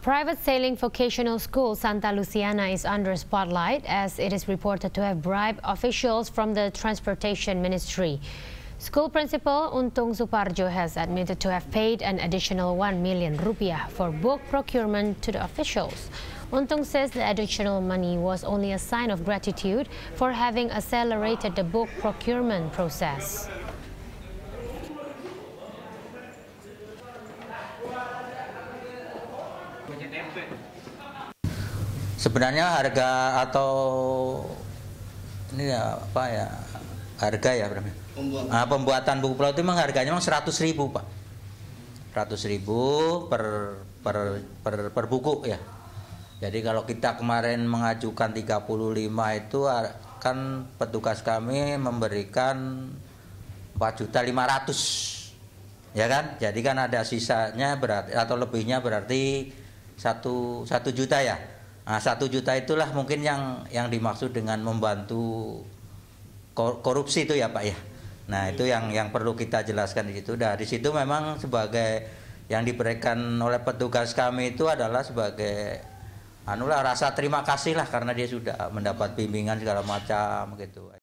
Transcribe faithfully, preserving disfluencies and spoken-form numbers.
private sailing vocational school, Santa Lusiana, is under spotlight as it is reported to have bribed officials from the Transportation Ministry. School principal Untung Supardjo has admitted to have paid an additional one million rupiah for book procurement to the officials. Untung says the additional money was only a sign of gratitude for having accelerated the book procurement process. Sebenarnya harga atau ini ya apa ya harga ya pembuatan, nah, pembuatan buku pelaut itu memang harganya memang seratus ribu pak, seratus ribu per, per per per buku ya. Jadi kalau kita kemarin mengajukan tiga puluh lima itu kan petugas kami memberikan empat juta lima ratus ya kan. Jadi kan ada sisanya berarti atau lebihnya berarti satu satu juta ya. Nah, satu juta itulah mungkin yang yang dimaksud dengan membantu korupsi itu ya Pak ya. Nah itu yang yang perlu kita jelaskan di situ. Nah di situ memang sebagai yang diberikan oleh petugas kami itu adalah sebagai anulah rasa terima kasih lah karena dia sudah mendapat bimbingan segala macam gitu.